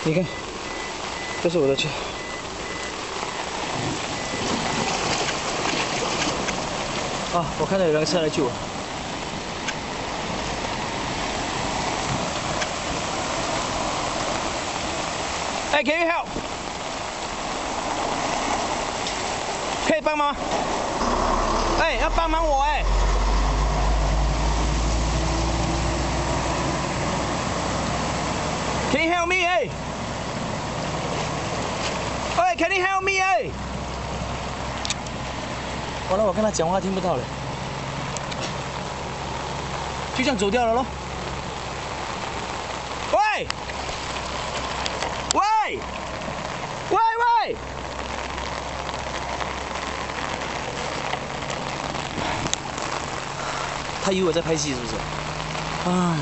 你看，这是我的车。啊，我看到有辆车来救我。哎 ，Can you help？ 可以帮忙吗？哎，要帮忙我哎。 Can you help me? 哎，喂 ，Can you help me? 哎，完了，我跟他讲话听不到了，就这样走掉了咯。喂，喂，喂喂，他以为我在拍戏是不是？唉。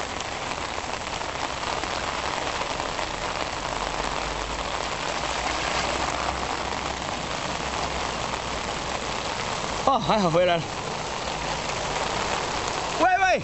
哦，还好回来了。喂喂，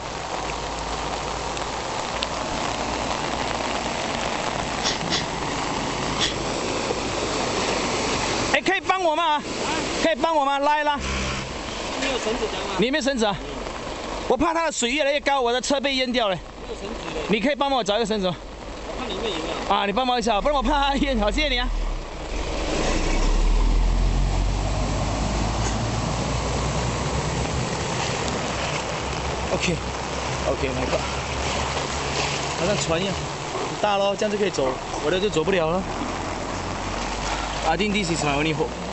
哎，可以帮我吗？可以帮我吗？拉一拉。 没有绳子的吗？ 你没有绳子啊？我怕它的水越来越高，我的车被淹掉了。 没有绳子的。 你可以帮我找一个绳子吗？ 我看里面有没有。 啊，你帮忙一下，不然我怕它淹。好，谢谢你啊。 OK， 来吧，好像船一样，很大咯，这样就可以走，我的就走不了了。I think this is my only hope.